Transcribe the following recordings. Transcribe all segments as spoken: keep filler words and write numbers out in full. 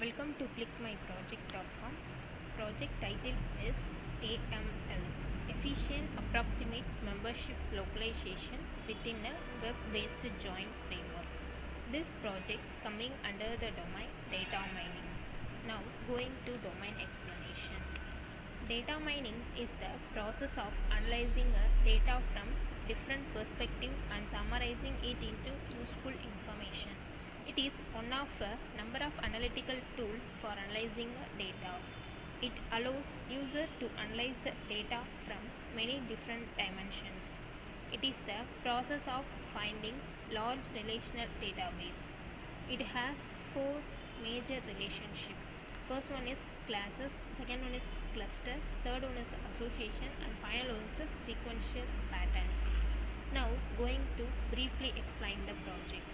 Welcome to click my project dot com. Project title is A M L, Efficient Approximate Membership Localization within a Web-Based Join Framework. This project coming under the domain data mining. Now going to domain explanation. Data mining is the process of analyzing a data from different perspectives and summarizing it into useful information. It is one of a number of analytical tools for analyzing data. It allows user to analyze the data from many different dimensions. It is the process of finding large relational database. It has four major relationships. First one is classes, second one is cluster, third one is association, and final one is sequential patterns. Now going to briefly explain the project.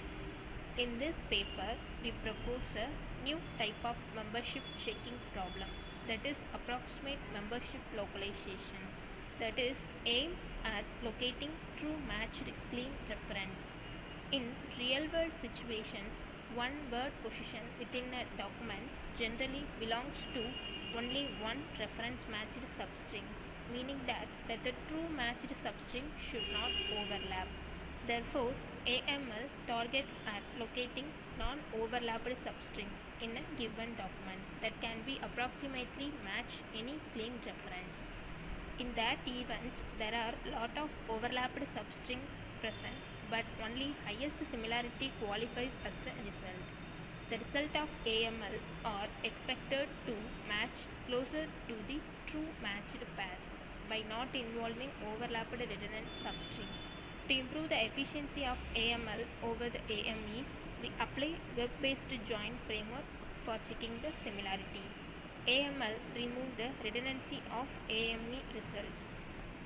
In this paper, we propose a new type of membership checking problem, that is approximate membership localization, that is aims at locating true matched clean reference. In real-world situations, one word position within a document generally belongs to only one reference matched substring, meaning that, that the true matched substring should not overlap. Therefore, A M L targets at locating non-overlapped substrings in a given document that can be approximately match any claimed reference. In that event, there are lot of overlapped substrings present, but only highest similarity qualifies as a result. The result of A M L are expected to match closer to the true matched pairs by not involving overlapped redundant substring. To improve the efficiency of A M L over the A M E, we apply web-based join framework for checking the similarity. A M L remove the redundancy of A M E results.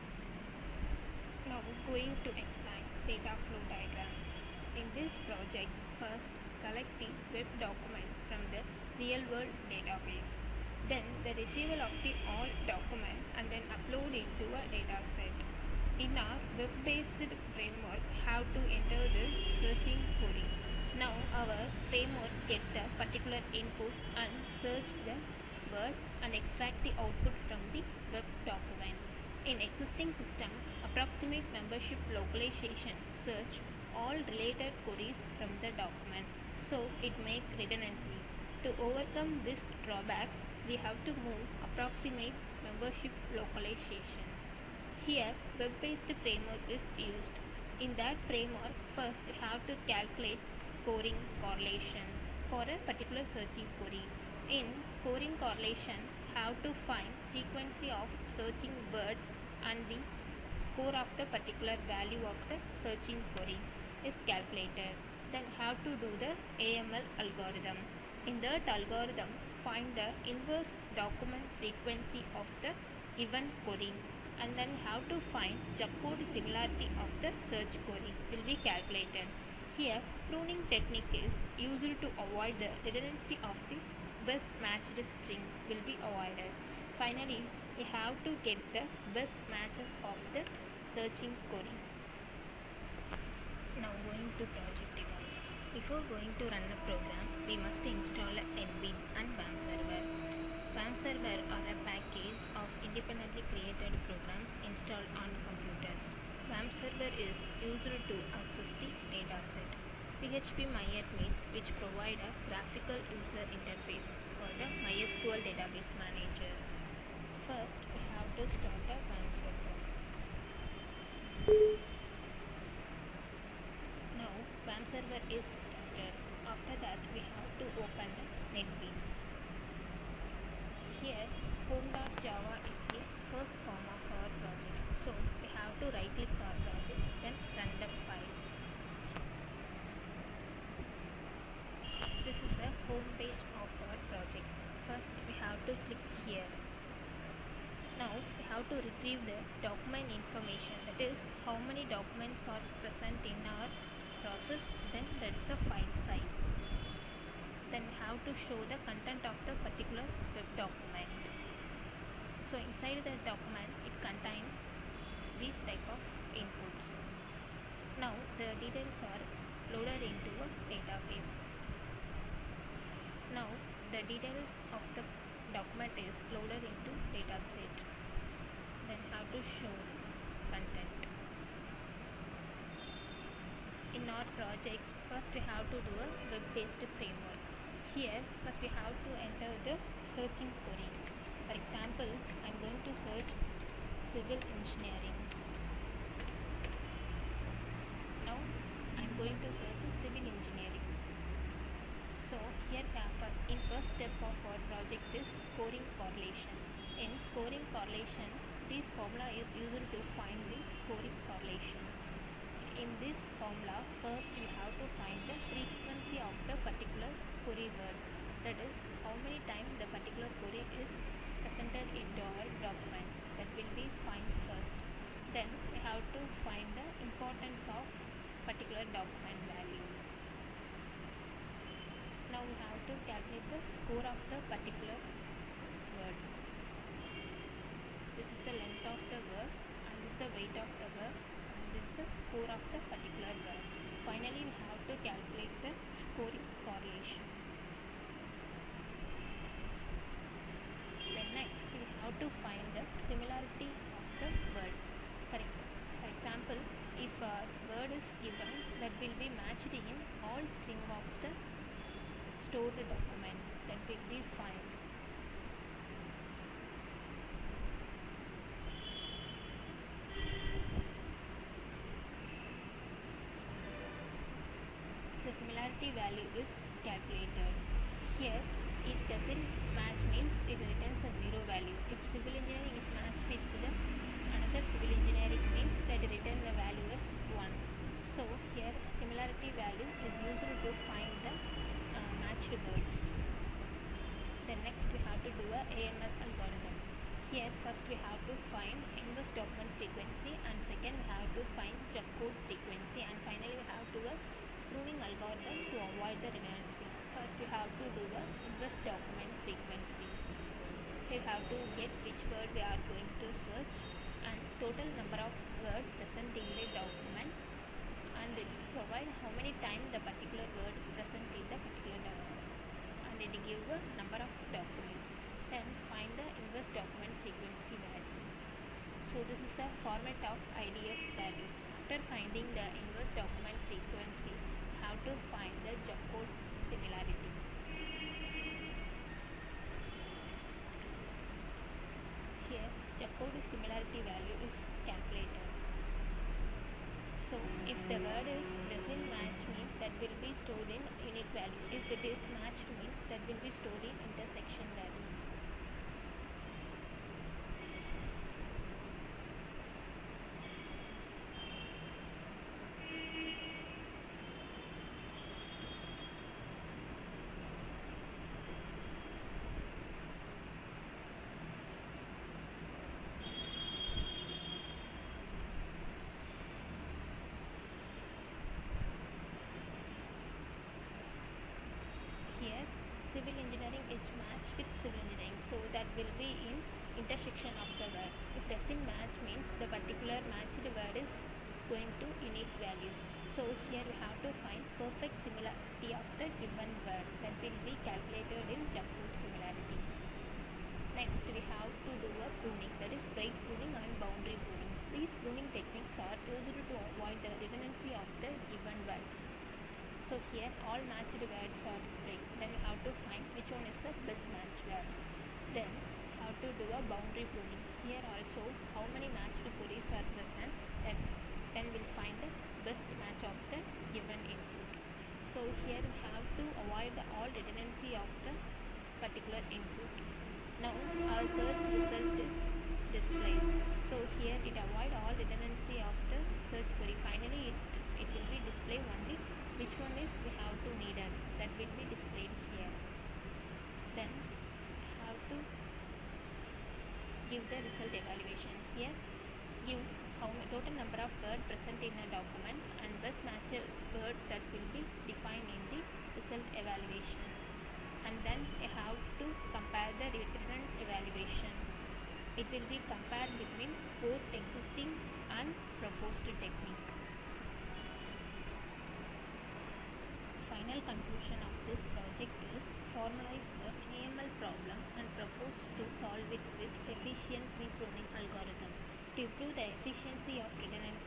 Now going to explain data flow diagram. In this project, first collect the web document from the real-world database. Then the retrieval of the all document and then upload it to a data set. In our web-based framework, how to enter the searching query. Now our framework get the particular input and search the word and extract the output from the web document. In existing system, approximate membership localization search all related queries from the document, so it makes redundancy. To overcome this drawback, we have to move approximate membership localization. Here, web-based framework is used. In that framework, first we have to calculate scoring correlation for a particular searching query. In scoring correlation, have to find frequency of searching word and the score of the particular value of the searching query is calculated. Then have to do the A M L algorithm. In that algorithm, find the inverse document frequency of the given query, and then how to find Jaccode similarity of the search query will be calculated. Here, pruning technique is used to avoid the redundancy of the best matched string will be avoided. Finally, we have to get the best matches of the searching query. Now going to project demo. Before going to run a program, we must install a Nbean and W A M server. W A M server are a package of independently created programs installed on computers. W A M server is used to access the dataset. P H P MyAdmin, which provide a graphical user interface for the MySQL database manager. First, we have to start a W A M server. Now, W A M server is started. After that, we have to open the NetBeans. Here, home.java is the first form of our project. So, we have to right click our project, then run the file. This is a home page of our project. First, we have to click here. Now, we have to retrieve the document information, that is, how many documents are present in our process, then that's a file size. Then we have to show the content of the particular web document. So inside the document, it contains these type of inputs. Now the details are loaded into a database. Now the details of the document is loaded into dataset. Then how to show content. In our project, first we have to do a web-based framework. Here, first we have to enter the searching query. For example, I am going to search civil engineering. Now, I am going to search civil engineering. So, here we have in first step of our project is scoring correlation. In scoring correlation, this formula is used to find the scoring correlation. In this formula, first we have to find the frequency of the particular query word. That is, how many times the particular query is presented into our document. That will be find first. Then we have to find the importance of particular document value. Now we have to calculate the score of the particular word. This is the length of the word, and this is the weight of the word, and this is the score of the particular word. Finally, we have to calculate the scoring correlation. Then next, we have to find the similarity of the words. For, for example, if a word is given, that will be matched in all string of the stored document, that will be find. The similarity value is calculated. Here, it doesn't match means it returns a zero value. If civil engineering is matched with the another civil engineering means that return the value is one. So here similarity value is used to find the uh, matched words. Then next we have to do a A M S algorithm. Here first we have to find inverse document frequency, and second we have to find job code frequency, and finally we have to do a pruning algorithm to avoid the redundancy. First we have to do the inverse document frequency. We have to get which word we are going to search and total number of words present in the document, and it provide how many times the particular word present in the particular document, and it give a number of documents. Then find the inverse document frequency value. So this is the format of I D F values. After finding the inverse document frequency, have to find the job code similarity. Here job code similarity value is calculated. So if the word is doesn't match means that will be stored in unique value. If it is matched means that will be stored in intersection value. Civil engineering is matched with civil engineering, so that will be in intersection of the word. If doesn't match means the particular matched word is going to unique values. So here we have to find perfect similarity of the given word, that will be calculated in job code similarity. Next we have to do a pruning, that is weight pruning and boundary pruning. These pruning techniques are used to avoid the redundancy of the given words. So here all matched words are displayed. Then you have to find which one is the best match word. Then you have to do a boundary pruning. Here also how many matched queries are present, and then we'll find the best match of the given input. So here we have to avoid the all redundancy of the particular input. Now our search result is displayed. So here it avoid all redundancy of the search query. Finally it, it will be displayed only which one is we have to needed, that will be displayed here. Then have to give the result evaluation. Here give how total number of words present in a document and best matches word that will be defined in the result evaluation. And then you have to compare the different evaluation. It will be compared between both existing and proposed technique. Final conclusion of this project is formalize the G Bayesian pre-pruning algorithm. To improve the efficiency of return